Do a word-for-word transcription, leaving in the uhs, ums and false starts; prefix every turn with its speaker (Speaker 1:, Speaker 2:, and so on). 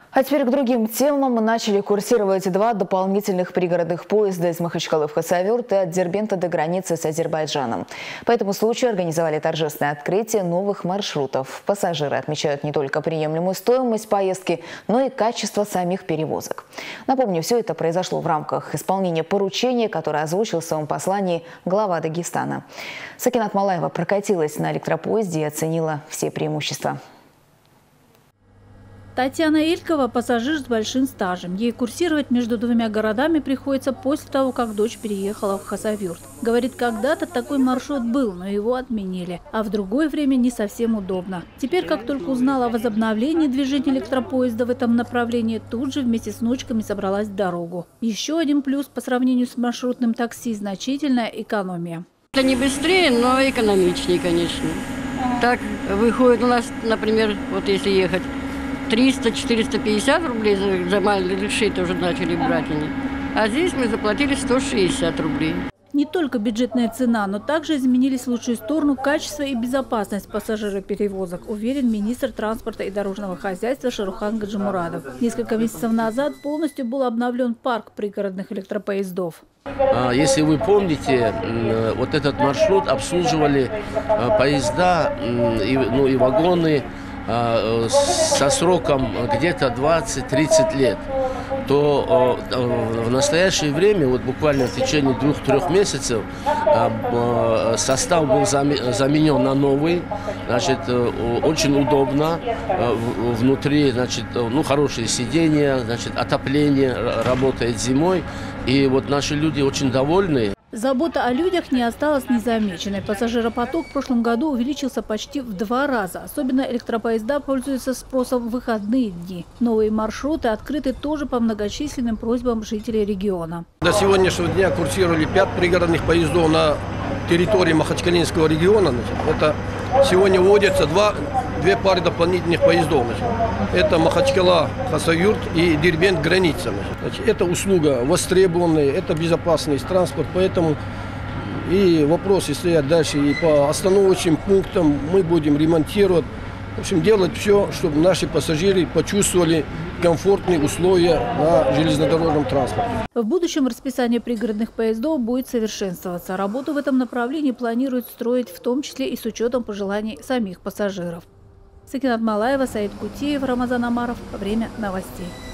Speaker 1: А теперь к другим темам. Начали курсировать два дополнительных пригородных поезда из Махачкалы в Хасавюрт и от Дербента до границы с Азербайджаном. По этому случаю организовали торжественное открытие новых маршрутов. Пассажиры отмечают не только приемлемую стоимость поездки, но и качество самих перевозок. Напомню, все это произошло в рамках исполнения поручения, которое озвучил в своем послании глава Дагестана. Сакинат Малаева прокатилась на электропоезде и оценила все преимущества.
Speaker 2: Татьяна Элькова – пассажир с большим стажем. Ей курсировать между двумя городами приходится после того, как дочь переехала в Хасавюрт. Говорит, когда-то такой маршрут был, но его отменили. А в другое время не совсем удобно. Теперь, как только узнала о возобновлении движения электропоезда в этом направлении, тут же вместе с внучками собралась в дорогу. Еще один плюс по сравнению с маршрутным такси – значительная экономия.
Speaker 3: Это не быстрее, но экономичнее, конечно. Так выходит у нас, например, вот если ехать, триста — четыреста пятьдесят рублей за, за маленькие решей тоже начали брать они. А здесь мы заплатили сто шестьдесят рублей.
Speaker 2: Не только бюджетная цена, но также изменились в лучшую сторону качество и безопасность пассажироперевозок, уверен министр транспорта и дорожного хозяйства Шарухан Гаджимурадов. Несколько месяцев назад полностью был обновлен парк пригородных электропоездов.
Speaker 4: Если вы помните, вот этот маршрут обслуживали поезда и, ну, и вагоны со сроком где-то двадцать-тридцать лет, то в настоящее время, вот буквально в течение двух-трех месяцев, состав был заменен на новый. Значит, очень удобно. Внутри, значит, ну, хорошие сиденья, значит, отопление работает зимой. И вот наши люди очень довольны.
Speaker 2: Забота о людях не осталась незамеченной. Пассажиропоток в прошлом году увеличился почти в два раза. Особенно электропоезда пользуются спросом в выходные дни. Новые маршруты открыты тоже по многочисленным просьбам жителей региона.
Speaker 5: До сегодняшнего дня курсировали пять пригородных поездов на территории Махачкалинского региона. Это сегодня вводятся два, две пары дополнительных поездов. Это Махачкала, Хасавюрт и Дербент, граница. Значит, это услуга востребованная, это безопасный транспорт, поэтому и вопросы стоят дальше. И по остановочным пунктам мы будем ремонтировать. В общем, делать все, чтобы наши пассажиры почувствовали комфортные условия на железнодорожном транспорте.
Speaker 2: В будущем расписание пригородных поездов будет совершенствоваться. Работу в этом направлении планируют строить в том числе и с учетом пожеланий самих пассажиров. Сакинат Малаева, Саид Кутеев, Рамазан Амаров. Время новостей.